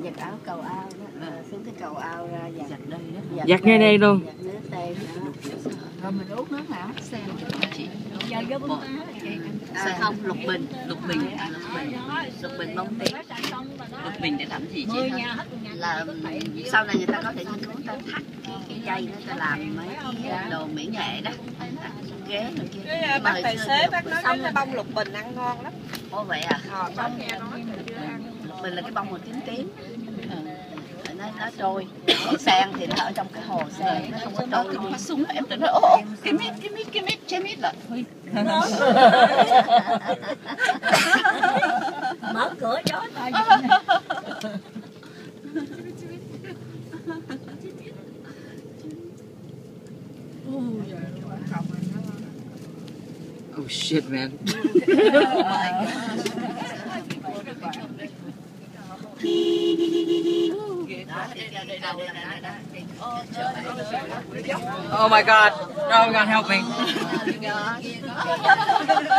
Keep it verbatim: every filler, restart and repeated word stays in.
giặt áo cầu ao đó, xuống cái cầu ao ra giặt, giặt đây đó, giặt ngay đây luôn. Giặt nước đây đó. Rồi mình uống nước nào? Xem chị. À, không, lục bình, lục bình, lục bình, lục bình bông tím. Lục bình để làm gì chị hả? Là sau này người ta có thể nghiên cứu ta thắt cái, cái dây đó, ta làm mấy cái đồ mỹ nghệ đó, ghế rồi kia. Cái bác tài xế bác nói cái bông lục bình ăn ngon lắm. Ồ vậy à? Ờ, bác nghe nói. Lục bình là cái bông màu tím tím. Nó, nó trôi, còn sen thì nó ở trong cái hồ sen, nó không có trôi. Không có súng, em tưởng nó ồ, cái mít, cái mít, cái mít, che mít là thôi. Mở cửa chó thôi. Oh shit, man. Oh my god. Oh my god, help me.